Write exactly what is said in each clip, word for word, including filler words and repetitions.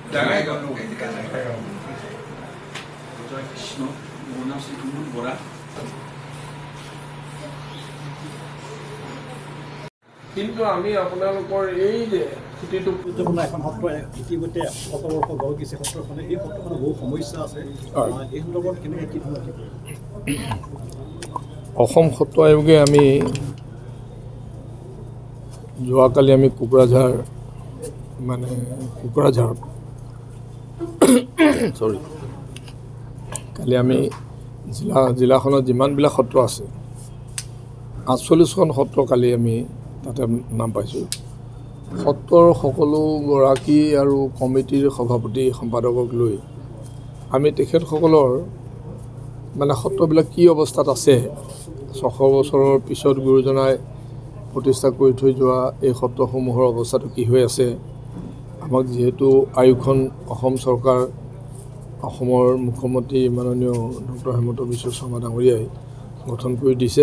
কৃষ্ণ মোৰ নাম শ্ৰীকুমল বৰা। কিন্তু আমি আপোনালোকৰ এই যে খুঁটিটো গুৰুত্বপূৰ্ণ এখন সত্ৰ ইতিমধ্যে শতবৰ্ষ গঢ় দিছে সত্ৰখনে, এই সত্ৰখনৰ বহু সমস্যা আছে, এই সন্দৰ্ভত কেনেকৈ কি ধৰণৰ অসম সত্ৰ আয়োগে আমি যোৱাকালি আমি কোকৰাঝাৰ মানে কোকৰাঝাৰত চৰি কালি আমি জিলা জিলাখনত যিমানবিলাক সত্ৰ আছে আঠচল্লিছখন সত্ৰ কালি আমি তাতে নাম পাইছোঁ। সত্ৰৰ সকলোগৰাকী আৰু কমিটিৰ সভাপতি সম্পাদকক লৈ আমি তেখেতসকলৰ মানে সত্ৰবিলাক কি অৱস্থাত আছে, ছশ বছৰৰ পিছত গুৰুজনাই প্ৰতিষ্ঠা কৰি থৈ যোৱা এই সত্ৰসমূহৰ অৱস্থাটো কি হৈ আছে, আমাক যিহেতু আয়োগখন অসম চৰকাৰ অসমৰ মুখ্যমন্ত্ৰী মাননীয় ডক্টৰ হিমন্ত বিশ্ব শৰ্মা ডাঙৰীয়াই গঠন কৰি দিছে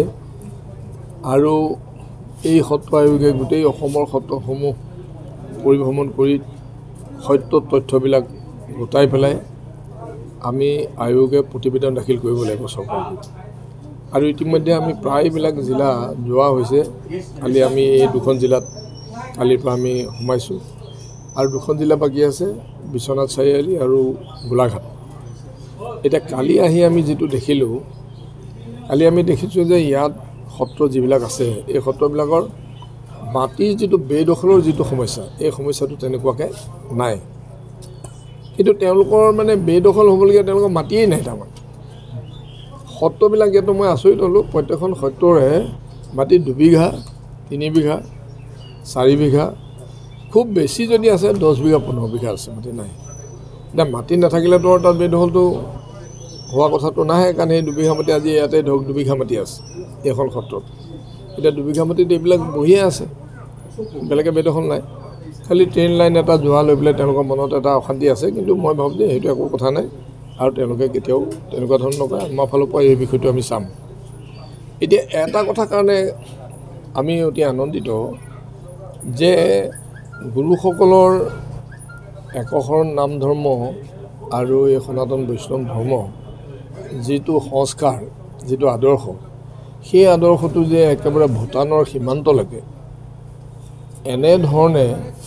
আৰু এই সত্ৰ আয়োগে গোটেই অসমৰ সত্ৰসমূহ পৰিভ্ৰমণ কৰি সত্য তথ্যবিলাক গোটাই পেলাই আমি আয়োগে প্ৰতিবেদন দাখিল কৰিব লাগিব চৰকাৰক। আৰু ইতিমধ্যে আমি প্ৰায়বিলাক জিলা যোৱা হৈছে। কালি আমি এই দুখন জিলাত কালিৰ পৰা আমি সোমাইছোঁ আৰু দুখন জিলা বাকী আছে, বিশ্বনাথ চাৰিআলি আৰু গোলাঘাট। এতিয়া কালি আহি আমি যিটো দেখিলোঁ, কালি আমি দেখিছোঁ যে ইয়াত সত্ৰ যিবিলাক আছে এই সত্ৰবিলাকৰ মাটিৰ যিটো বেদখলৰ যিটো সমস্যা, এই সমস্যাটো তেনেকুৱাকৈ নাই। কিন্তু তেওঁলোকৰ মানে বেদখল হ'বলগীয়া তেওঁলোকৰ মাটিয়েই নাই। তাৰমানে সত্ৰবিলাক ইয়াতো মই আচৰিত হ'লোঁ, প্ৰত্যেকখন সত্ৰৰে মাটি দুবিঘা, তিনি বিঘা, চাৰি বিঘা, খুব বেছি যদি আছে দহ বিঘা পোন্ধৰ বিঘা আছে, মাটি নাই। এতিয়া মাটি নাথাকিলেতো তাত বেদখলটো হোৱা কথাটো নাহে, কাৰণ সেই দুবিঘা মাটি আজি ইয়াতে ধৰক দুবিঘা মাটি আছে এইখন সত্ৰত। এতিয়া দুবিঘা মাটিত এইবিলাক বহিয়ে আছে, বেলেগে বেদখল নাই। খালি ট্ৰেইন লাইন এটা যোৱা লৈ পেলাই তেওঁলোকৰ মনত এটা অশান্তি আছে, কিন্তু মই ভাবোঁ যে সেইটো একো কথা নাই আৰু তেওঁলোকে কেতিয়াও তেনেকুৱা ধৰণৰ নকৰে। আমাৰ ফালৰ পৰা এই বিষয়টো আমি চাম। এতিয়া এটা কথা কাৰণে আমি অতি আনন্দিত যে গুৰুসকলৰ একশৰণ নাম ধৰ্ম আৰু এই সনাতন বৈষ্ণৱ ধৰ্ম যিটো সংস্কাৰ, যিটো আদৰ্শ, সেই আদৰ্শটো যে একেবাৰে ভূটানৰ সীমান্তলৈকে এনেধৰণে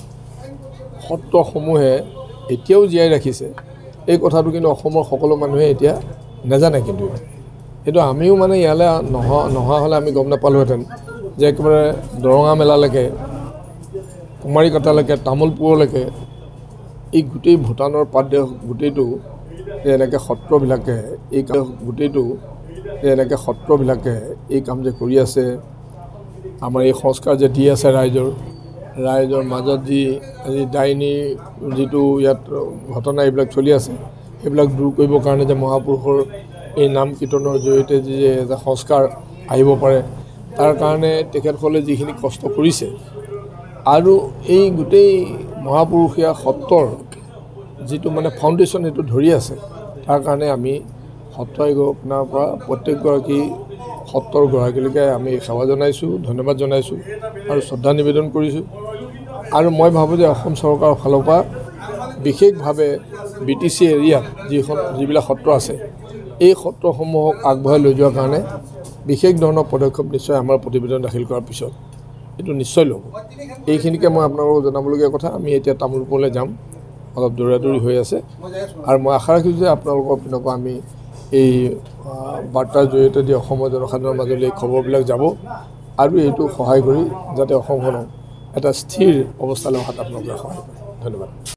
সত্ৰসমূহে এতিয়াও জীয়াই ৰাখিছে, এই কথাটো কিন্তু অসমৰ সকলো মানুহে এতিয়া নাজানে। কিন্তু সেইটো আমিও মানে ইয়ালৈ নহা নহা হ'লে আমি গম নাপালোহেঁতেন যে একেবাৰে দৰঙা মেলালৈকে, কুমাৰীকাটালৈকে, তামোলপুৰলৈকে এই গোটেই ভূটানৰ পাতদেশ গোটেইটো যে এনেকৈ সত্ৰবিলাকে এই গোটেইটো যে এনেকৈ সত্ৰবিলাকে এই কাম যে কৰি আছে, আমাৰ এই সংস্কাৰ যে দি আছে ৰাইজৰ ৰাইজৰ মাজত যি আজি ডাইনীৰ যিটো ইয়াত ঘটনা এইবিলাক চলি আছে, সেইবিলাক দূৰ কৰিবৰ কাৰণে যে মহাপুৰুষৰ এই নাম কীৰ্তনৰ জৰিয়তে যে এটা সংস্কাৰ আহিব পাৰে, তাৰ কাৰণে তেখেতসকলে যিখিনি কষ্ট কৰিছে আৰু এই গোটেই মহাপুৰুষীয়া সত্ৰৰ যিটো মানে ফাউণ্ডেশ্যন সেইটো ধৰি আছে, তাৰ কাৰণে আমি সত্ৰ আয়োগৰ পৰা প্ৰত্যেকগৰাকী সত্ৰৰ গৰাকীলৈকে আমি সেৱা জনাইছোঁ, ধন্যবাদ জনাইছোঁ আৰু শ্ৰদ্ধা নিবেদন কৰিছোঁ। আৰু মই ভাবোঁ যে অসম চৰকাৰৰ ফালৰ পৰা বিশেষভাৱে বি টি চি এৰিয়াত যিখন যিবিলাক সত্ৰ আছে, এই সত্ৰসমূহক আগবঢ়াই লৈ যোৱাৰ কাৰণে বিশেষ ধৰণৰ পদক্ষেপ নিশ্চয় আমাৰ প্ৰতিবেদন দাখিল কৰাৰ পিছত এইটো নিশ্চয় ল'ব। এইখিনিকে মই আপোনালোকক জনাবলগীয়া কথা। আমি এতিয়া তামোলপুৰলৈ যাম, অলপ দৌৰা দৌৰি হৈ আছে আৰু মই আশা ৰাখিছোঁ যে আপোনালোকৰ পিনৰ পৰা আমি এই বাৰ্তাৰ জৰিয়তে দি অসমৰ জনসাধাৰণৰ মাজলৈ এই খবৰবিলাক যাব আৰু এইটো সহায় কৰি যাতে অসমখনক এটা স্থিৰ অৱস্থালৈ অহাত আপোনালোকে সহায় কৰে। ধন্যবাদ।